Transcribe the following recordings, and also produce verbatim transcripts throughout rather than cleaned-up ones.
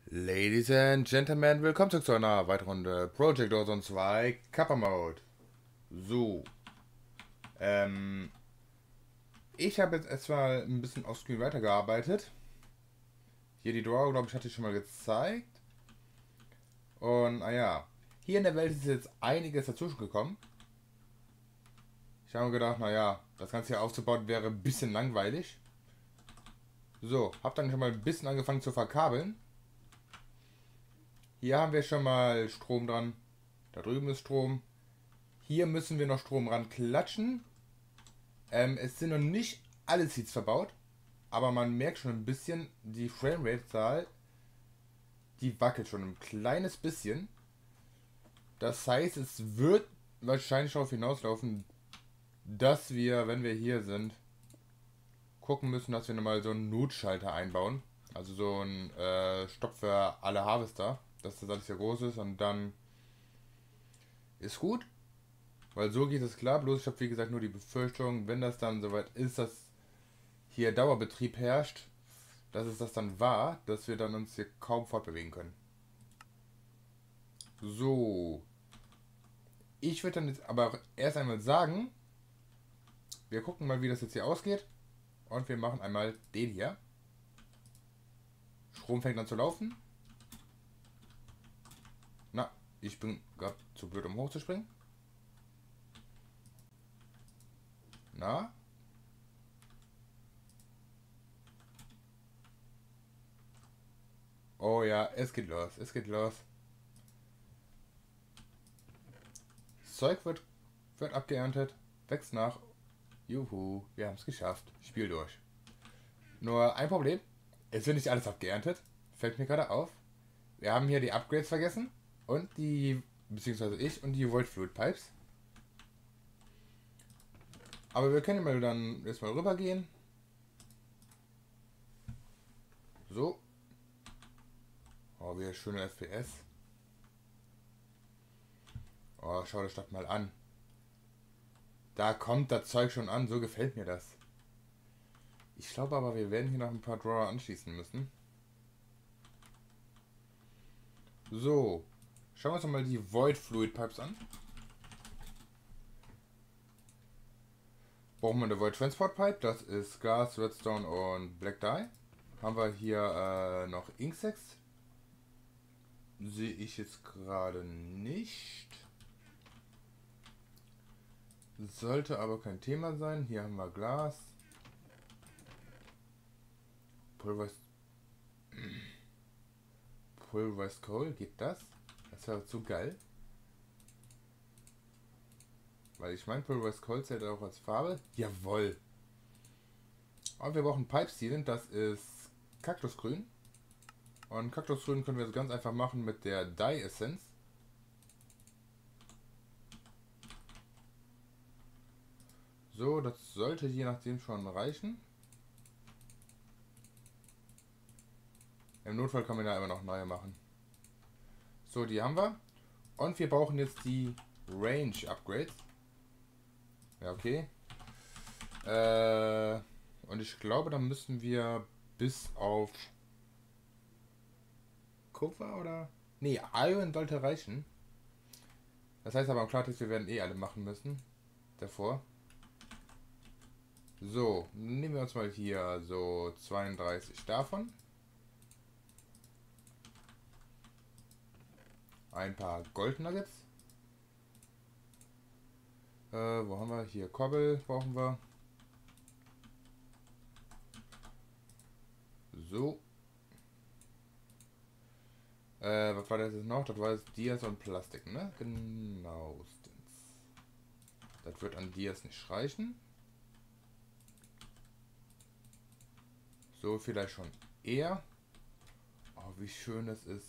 Ladies and Gentlemen, willkommen zurück zu einer weiteren Runde Project Ozone zwei Kappa Mode. So, ähm, ich habe jetzt erstmal ein bisschen auf Screen weitergearbeitet. Hier die Draw, glaube ich, hatte ich schon mal gezeigt. Und naja, hier in der Welt ist jetzt einiges dazwischen gekommen. Ich habe mir gedacht, naja, das Ganze hier aufzubauen wäre ein bisschen langweilig. So, habe dann schon mal ein bisschen angefangen zu verkabeln. Hier haben wir schon mal Strom dran. Da drüben ist Strom. Hier müssen wir noch Strom ran klatschen. Ähm, es sind noch nicht alle Seeds verbaut, aber man merkt schon ein bisschen, die Framerate-Zahl, die wackelt schon ein kleines bisschen. Das heißt, es wird wahrscheinlich darauf hinauslaufen, dass wir, wenn wir hier sind, gucken müssen, dass wir nochmal so einen Notschalter einbauen. Also so ein äh, Stopp für alle Harvester, dass das alles hier groß ist und dann ist gut. Weil so geht es klar, bloß ich habe wie gesagt nur die Befürchtung, wenn das dann soweit ist, dass hier Dauerbetrieb herrscht, dass es das dann war, dass wir dann uns hier kaum fortbewegen können. So. Ich würde dann jetzt aber erst einmal sagen, wir gucken mal, wie das jetzt hier ausgeht. Und wir machen einmal den hier. Strom fängt an zu laufen. Na, ich bin gerade zu blöd, um hochzuspringen. Na? Oh ja, es geht los, es geht los. Das Zeug wird, wird abgeerntet, wächst nach. Juhu, wir haben es geschafft. Spiel durch. Nur ein Problem, es wird nicht alles abgeerntet. Fällt mir gerade auf. Wir haben hier die Upgrades vergessen. Und die, beziehungsweise ich und die Void Fluid Pipes. Aber wir können mal dann erstmal rüber gehen. So. Oh, wie schöne F P S. Oh, schau das doch mal an. Da kommt das Zeug schon an, so gefällt mir das. Ich glaube aber, wir werden hier noch ein paar Drawer anschließen müssen. So. Schauen wir uns mal die Void Fluid Pipes an. Brauchen wir eine Void Transport Pipe, das ist Glas, Redstone und Black Dye. Haben wir hier äh, noch Inksex. Sehe ich jetzt gerade nicht. Sollte aber kein Thema sein. Hier haben wir Glas. Pulverized, Pulverized Coal, geht das? Das wäre zu geil. Weil ich meine, Pulverized Coal zählt auch als Farbe. Jawoll. Und wir brauchen Pipe Sealant, das ist Kaktusgrün. Und Kaktusgrün können wir ganz einfach machen mit der Dye Essence. So, das sollte je nachdem schon reichen. Im Notfall kann man da immer noch neue machen. So, die haben wir. Und wir brauchen jetzt die Range Upgrades. Ja, okay. Äh, und ich glaube, da müssen wir bis auf Kupfer oder? Nee, Iron sollte reichen. Das heißt aber im Klartext, wir werden eh alle machen müssen. Davor. So, nehmen wir uns mal hier so zweiunddreißig davon. Ein paar Gold Nuggets. Äh, wo haben wir? Hier Kobbel brauchen wir. So. Äh, was war das jetzt noch? Das war jetzt Dias und Plastik, ne? Genauestens. Das wird an Dias nicht reichen. So, vielleicht schon eher. Oh, wie schön es ist.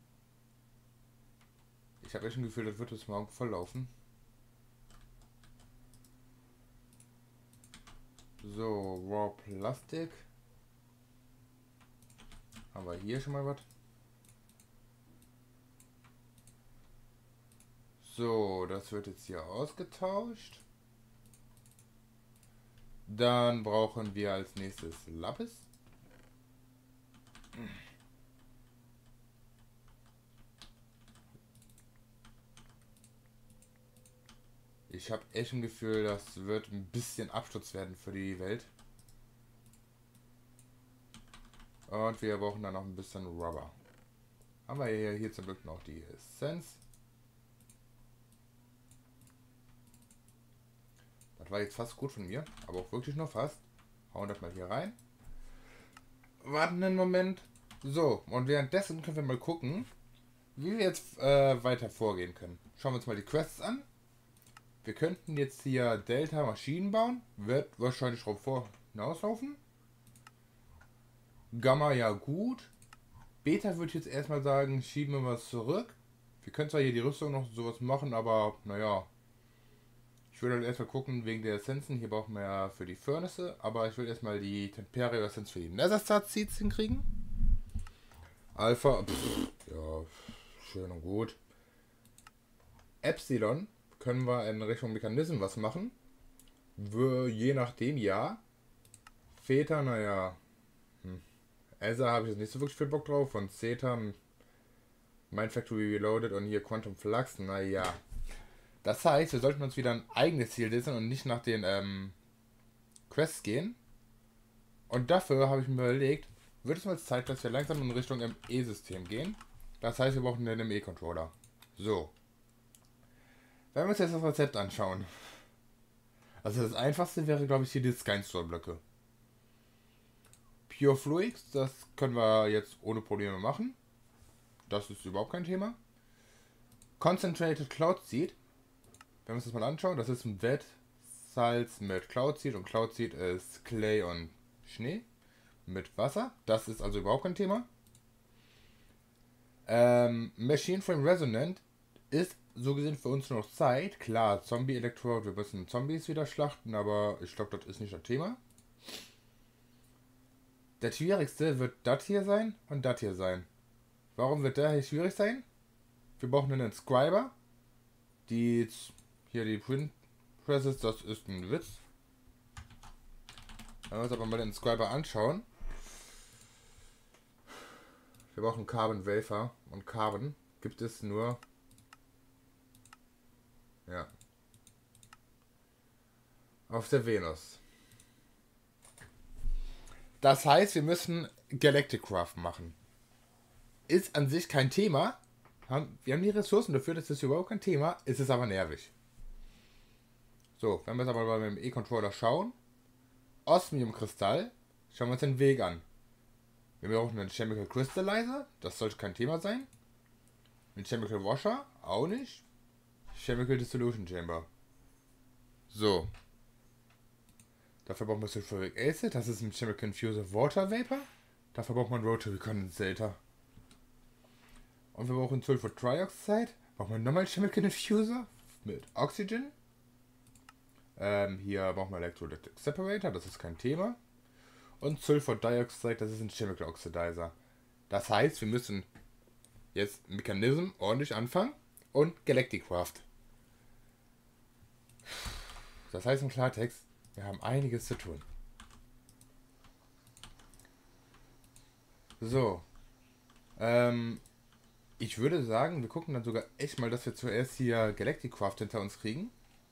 Ich habe echt ein Gefühl, das wird jetzt morgen volllaufen. So, Raw Plastik. Haben wir hier schon mal was? So, das wird jetzt hier ausgetauscht. Dann brauchen wir als nächstes Lapis. ich habe echt ein Gefühl, das wird ein bisschen Absturz werden für die Welt. Und wir brauchen dann noch ein bisschen Rubber. Haben wir hier, hier zum Glück noch die Essenz. Das war jetzt fast gut von mir, aber auch wirklich nur fast. Hauen das mal hier rein. Warten einen Moment. So, und währenddessen können wir mal gucken, wie wir jetzt äh, weiter vorgehen können. Schauen wir uns mal die Quests an. Wir könnten jetzt hier Delta Maschinen bauen. Wird wahrscheinlich drauf vor hinauslaufen. Gamma ja gut. Beta würde ich jetzt erstmal sagen, schieben wir was zurück. Wir können zwar hier die Rüstung noch sowas machen, aber naja. Ich würde halt erstmal gucken wegen der Essenzen. Hier brauchen wir ja für die Furnace. Aber ich will erstmal die Temperio Essenz für die Nether Star Seeds hinkriegen. Alpha, pff, ja, schön und gut. Epsilon können wir in Richtung Mechanismus was machen. Wir, je nachdem, ja. Theta, naja. Hm. Elsa habe ich jetzt nicht so wirklich viel Bock drauf. Und Zeta, Mind Factory Reloaded und hier Quantum Flux, naja. Das heißt, wir sollten uns wieder ein eigenes Ziel setzen und nicht nach den ähm, Quests gehen. Und dafür habe ich mir überlegt, wird es mal Zeit, dass wir langsam in Richtung M E-System gehen. Das heißt, wir brauchen einen M E-Controller. So. Wenn wir uns jetzt das Rezept anschauen. Also das einfachste wäre, glaube ich, hier die Skynstore-Blöcke. Pure Fluix, das können wir jetzt ohne Probleme machen. Das ist überhaupt kein Thema. Concentrated Cloud Seed. Wenn wir uns das mal anschauen, das ist ein Bett, Salz mit Cloud Seed und Cloud Seed ist Clay und Schnee mit Wasser. Das ist also überhaupt kein Thema. Ähm, Machine Frame Resonant ist so gesehen für uns nur noch Zeit. Klar, Zombie Electrode, wir müssen Zombies wieder schlachten, aber ich glaube, das ist nicht das Thema. Der schwierigste wird das hier sein und das hier sein. Warum wird der hier schwierig sein? Wir brauchen einen Inscriber. Die hier die Print Presses, das ist ein Witz. Wenn wir uns aber mal den Inscriber anschauen. Wir brauchen Carbon Wafer und Carbon gibt es nur. Ja. Auf der Venus. Das heißt, wir müssen Galactic Craft machen. Ist an sich kein Thema. Wir haben die Ressourcen dafür, das ist überhaupt kein Thema. Ist es aber nervig. So, wenn wir jetzt aber beim E-Controller schauen. Osmium-Kristall. Schauen wir uns den Weg an. Wir brauchen einen Chemical Crystallizer. Das sollte kein Thema sein. Ein Chemical Washer. Auch nicht. Chemical Dissolution Chamber. So. Dafür brauchen wir Sulfuric Acid. Das ist ein Chemical Infuser Water Vapor. Dafür braucht man Rotary Condensator. Und wir brauchen Sulfur Trioxide. Brauchen wir nochmal Chemical Infuser mit Oxygen. Ähm, hier brauchen wir Electrolytic Separator. Das ist kein Thema. Und Sulfur Dioxide. Das ist ein Chemical Oxidizer. Das heißt, wir müssen jetzt Mechanism ordentlich anfangen. Und Galactic Craft. Das heißt im Klartext, wir haben einiges zu tun. So. Ähm, ich würde sagen, wir gucken dann sogar echt mal, dass wir zuerst hier Galactic Craft hinter uns kriegen.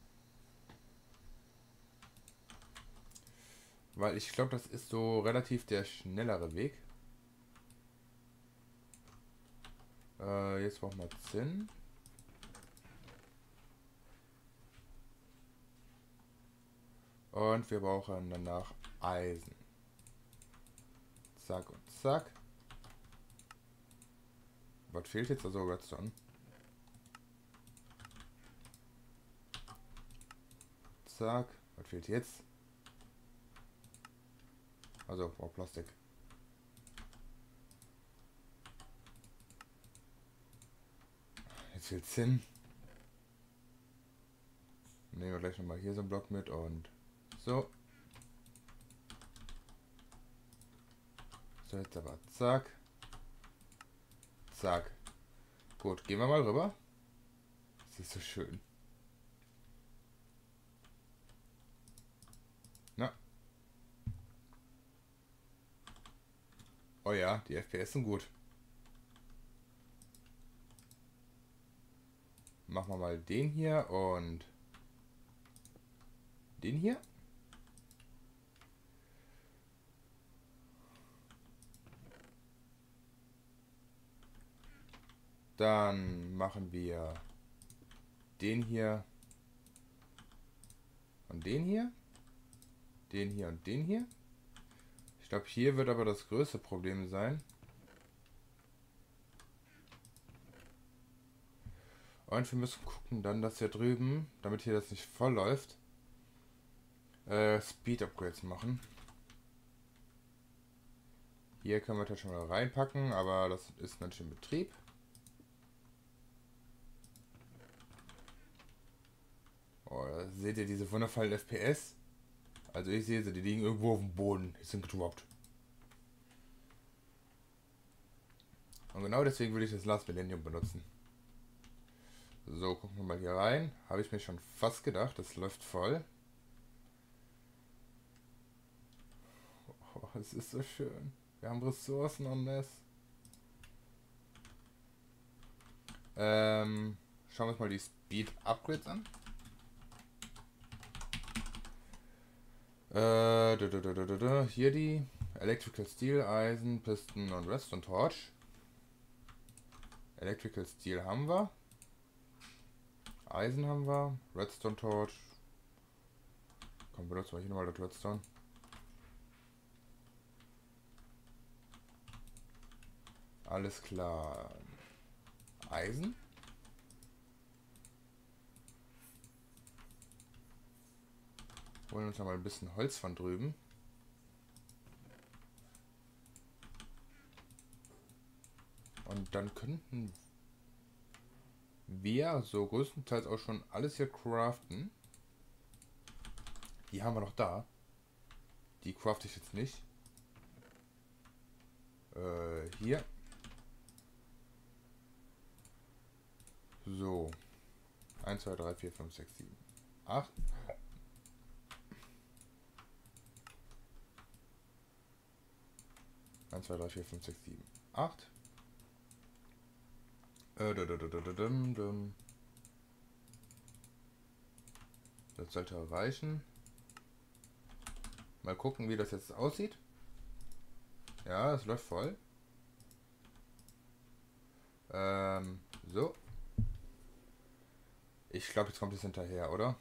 Weil ich glaube, das ist so relativ der schnellere Weg. Äh, jetzt brauchen wir Zinn. Und wir brauchen danach Eisen. Zack und zack. Was fehlt jetzt? Also Redstone. Zack. Was fehlt jetzt? Also, oh, Plastik. Jetzt fehlt Zinn. Nehmen wir gleich nochmal hier so einen Block mit und so. So, jetzt aber zack. Zack. Gut, gehen wir mal rüber. Das ist so schön. Na. Oh ja, die F P S sind gut. Machen wir mal den hier und den hier. Dann machen wir den hier und den hier. Den hier und den hier. Ich glaube, hier wird aber das größte Problem sein. Und wir müssen gucken dann, dass hier drüben, damit hier das nicht voll läuft, äh, Speed Upgrades machen. Hier können wir das schon mal reinpacken, aber das ist natürlich in Betrieb. Oh, da seht ihr diese wundervollen F P S? Also ich sehe sie, die liegen irgendwo auf dem Boden. Die sind gedroppt. Und genau deswegen würde ich das Last Millennium benutzen. So, gucken wir mal hier rein. Habe ich mir schon fast gedacht, das läuft voll. Oh, es ist so schön. Wir haben Ressourcen und es. Ähm, schauen wir uns mal die Speed Upgrades an. Äh, da, da, da, da, da. Hier die Electrical Steel, Eisen, Piston und Redstone Torch. Electrical Steel haben wir. Eisen haben wir. Redstone Torch. Komm, benutzen wir hier nochmal das Redstone. Alles klar. Eisen. Holen uns noch mal ein bisschen Holz von drüben. Und dann könnten wir so größtenteils auch schon alles hier craften. Die haben wir noch da. Die crafte ich jetzt nicht. Äh, hier. So. eins, zwei, drei, vier, fünf, sechs, sieben, acht. eins, zwei, drei, vier, fünf, sechs, sieben, acht. Äh, da, da, da, da, da, dum, dum. Das sollte reichen. Mal gucken, wie das jetzt aussieht. Ja, es läuft voll. Ähm, so. Ich glaube, jetzt kommt es hinterher, oder?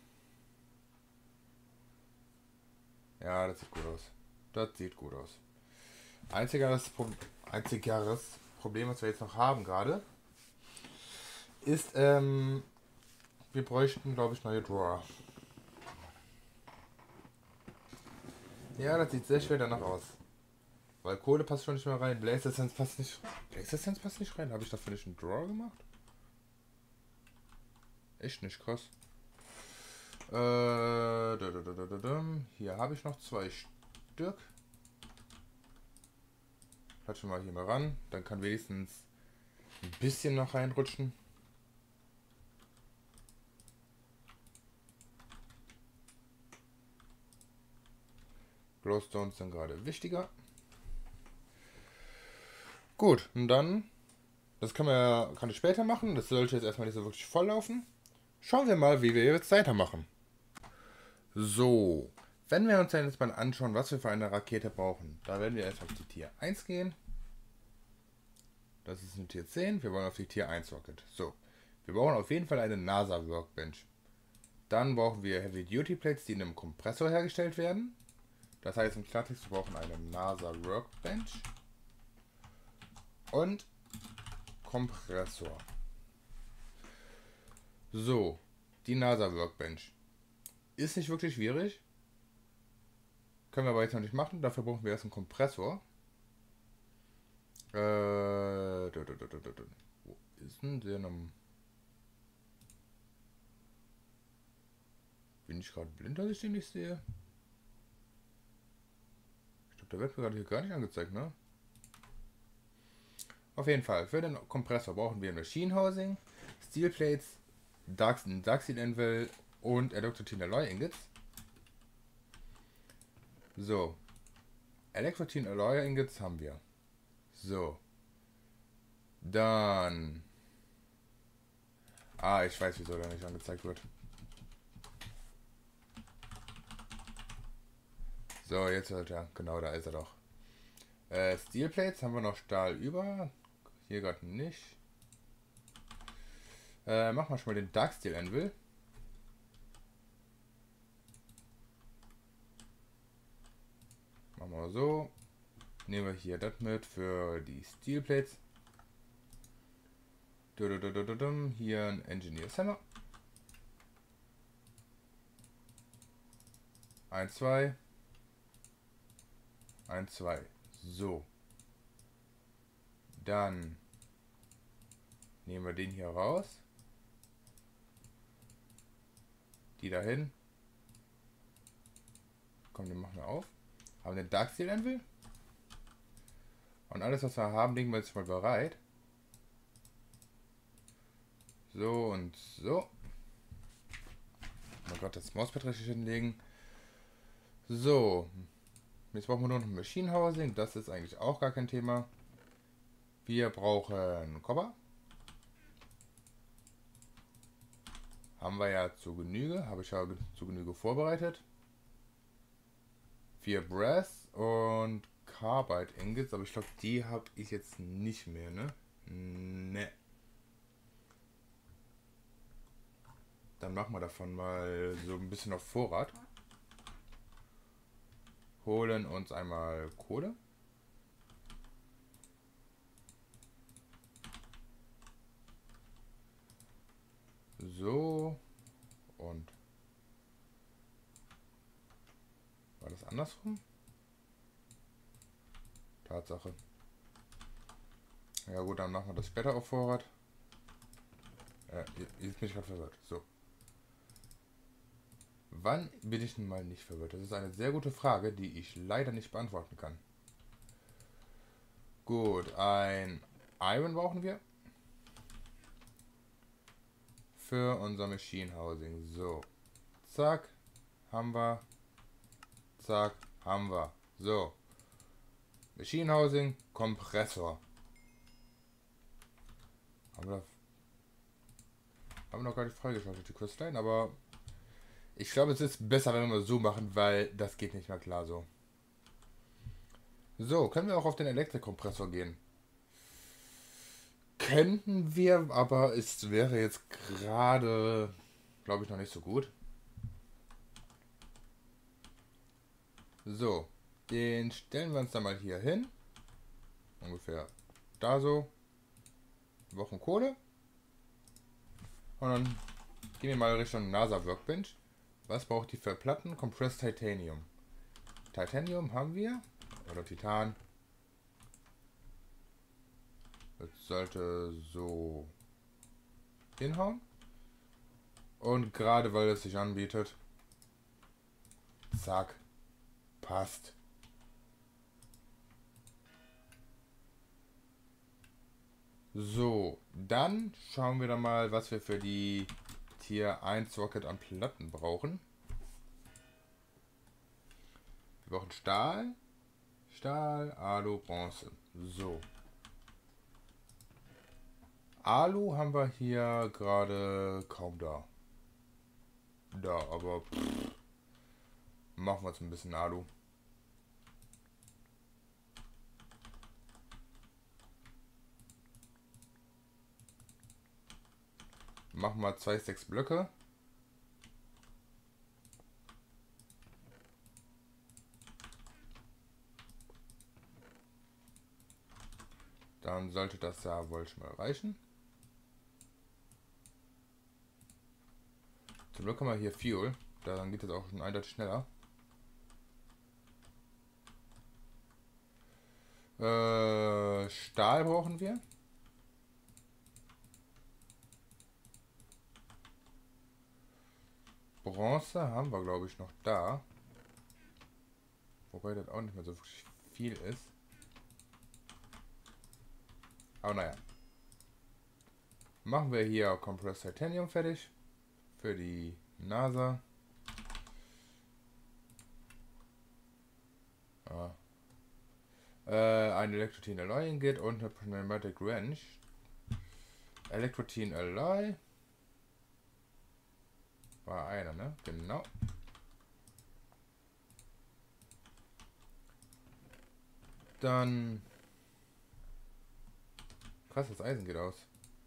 Ja, das sieht gut aus. Das sieht gut aus. Einziges, Pro einziges Problem, was wir jetzt noch haben gerade, ist, ähm, wir bräuchten, glaube ich, neue Drawer. Ja, das sieht sehr schwer danach aus. Weil Kohle passt schon nicht mehr rein. Blaze Essence passt nicht. Blaze Essence passt nicht rein. Habe ich dafür nicht einen Drawer gemacht? Echt nicht krass. Äh, da, da, da, da, da. Hier habe ich noch zwei Stück. Klatschen wir hier mal ran. Dann kann wenigstens ein bisschen noch reinrutschen. Glowstones sind gerade wichtiger. Gut, und dann, das kann, man, kann ich später machen. Das sollte jetzt erstmal nicht so wirklich voll laufen. Schauen wir mal, wie wir jetzt weitermachen. So, wenn wir uns dann jetzt mal anschauen, was wir für eine Rakete brauchen, da werden wir erstmal auf die Tier eins gehen. Das ist eine Tier zehn, wir wollen auf die Tier eins Rocket. So, wir brauchen auf jeden Fall eine NASA Workbench. Dann brauchen wir Heavy Duty Plates, die in einem Kompressor hergestellt werden. Das heißt im Klartext, wir brauchen eine NASA Workbench und Kompressor. So, die NASA Workbench ist nicht wirklich schwierig. Können wir aber jetzt noch nicht machen. Dafür brauchen wir erst einen Kompressor. Äh, da, da, da, da, da. Wo ist denn der noch? Bin ich gerade blind, dass ich den nicht sehe? Ich glaube, der wird mir gerade hier gar nicht angezeigt, ne? Auf jeden Fall, für den Kompressor brauchen wir Machine Housing, Steel Plates, Dark, Dark Steel Anvil und Electrotin Alloy Ingots. So, Electrotin Alloy Ingots haben wir. So, dann... Ah, ich weiß, wieso der nicht angezeigt wird. So, jetzt halt er. Genau, da ist er doch. Äh, Steel Plates haben wir noch Stahl über. Hier gerade nicht. Äh, machen wir schon mal den Dark Steel Anvil. Machen wir so. Nehmen wir hier das mit für die Steel Plates. Hier ein Engineer's Hammer. eins, zwei. eins, zwei. So. Dann nehmen wir den hier raus. Die dahin. Komm, den machen wir auf. Haben den Dark Steel Anvil. Und alles, was wir haben, legen wir jetzt mal bereit. So und so. Oh Gott, das Mauspad richtig hinlegen. So. Jetzt brauchen wir nur noch ein Machine Housing. Das ist eigentlich auch gar kein Thema. Wir brauchen Copper. Haben wir ja zu Genüge. Habe ich ja zu Genüge vorbereitet. Vier Brass und Carbide Ingots. Aber ich glaube, die habe ich jetzt nicht mehr, ne? Ne. Dann machen wir davon mal so ein bisschen auf Vorrat. Holen uns einmal Kohle. So. Und war das andersrum? Tatsache. Ja gut, dann machen wir das später auf Vorrat. Äh, jetzt bin ich gerade verwirrt. So. Wann bin ich denn mal nicht verwirrt? Das ist eine sehr gute Frage, die ich leider nicht beantworten kann. Gut, ein Iron brauchen wir. Für unser Machine Housing. So. Zack. Haben wir. Zack. Haben wir. So. Machine Housing. Kompressor. Haben wir, haben wir noch gar nicht freigeschaltet, die Crystalline, aber ich glaube, es ist besser, wenn wir so machen, weil das geht nicht mehr klar so. So, können wir auch auf den Elektrokompressor gehen? Könnten wir, aber es wäre jetzt gerade, glaube ich, noch nicht so gut. So, den stellen wir uns dann mal hier hin. Ungefähr da so. Wir brauchen Kohle. Und dann gehen wir mal Richtung NASA Workbench. Was braucht die für Platten? Compressed Titanium. Titanium haben wir. Oder Titan. Das sollte so hinhauen. Und gerade weil es sich anbietet. Zack. Passt. So, dann schauen wir dann mal, was wir für die Tier eins Rocket an Platten brauchen. Wir brauchen Stahl, Stahl, Alu, Bronze. So. Alu haben wir hier gerade kaum da. Da, aber pff, machen wir jetzt ein bisschen Alu. Machen wir zwei, sechs Blöcke. Dann sollte das ja wohl schon mal reichen. Zum Glück haben wir hier Fuel. Dann geht es auch schon eindeutig schneller. Äh, Stahl brauchen wir. Bronze haben wir, glaube ich, noch da. Wobei das auch nicht mehr so viel ist. Aber naja. Machen wir hier Compressed Titanium fertig. Für die NASA. Ah. Äh, ein Electrotine Alloy Ingot und eine Pneumatic Wrench. Electrotine Alloy. War einer, ne? Genau. Dann... Krass, das Eisen geht aus.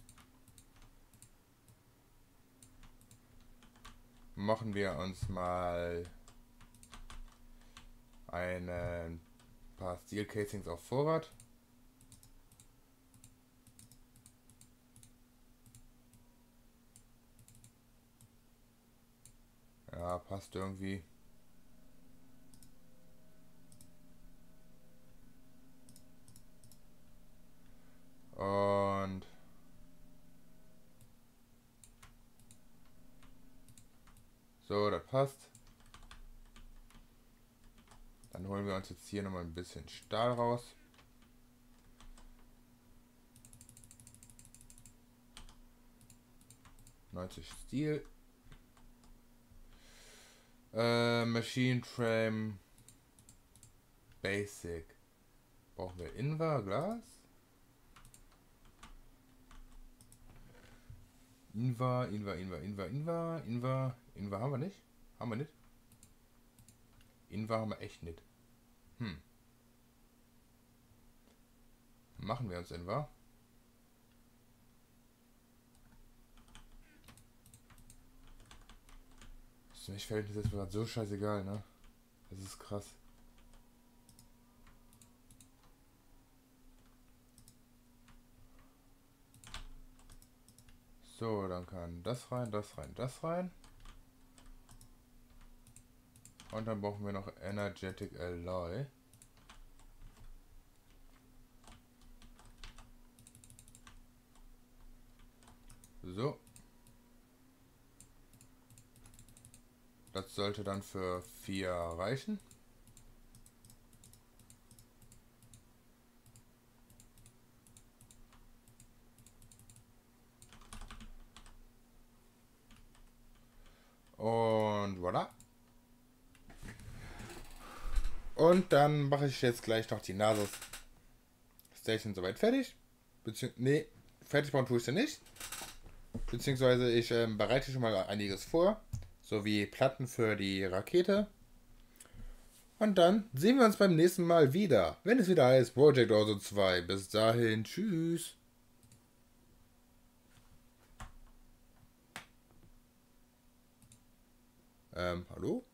Machen wir uns mal ein paar Steel Casings auf Vorrat. Ja, passt irgendwie. Und so, das passt. Dann holen wir uns jetzt hier nochmal ein bisschen Stahl raus. neunzig Steel. Äh, Machine Frame Basic. Brauchen wir Invar Glas? Invar, Invar, Invar, Invar, Invar, Invar, Invar haben wir nicht? Haben wir nicht? Invar haben wir echt nicht. Hm. Machen wir uns Invar. Das Milchverhältnis ist mir gerade so scheißegal, ne? Das ist krass. So, dann kann das rein, das rein, das rein. Und dann brauchen wir noch Energetic Alloy. So. Das sollte dann für vier reichen. Und voilà. Und dann mache ich jetzt gleich noch die Nasus Station soweit fertig. Beziehungs nee, fertig bauen tue ich sie nicht. Beziehungsweise ich ähm, bereite schon mal einiges vor. Sowie Platten für die Rakete. Und dann sehen wir uns beim nächsten Mal wieder, wenn es wieder heißt Project Orzo zwei. Bis dahin, tschüss. Ähm, hallo?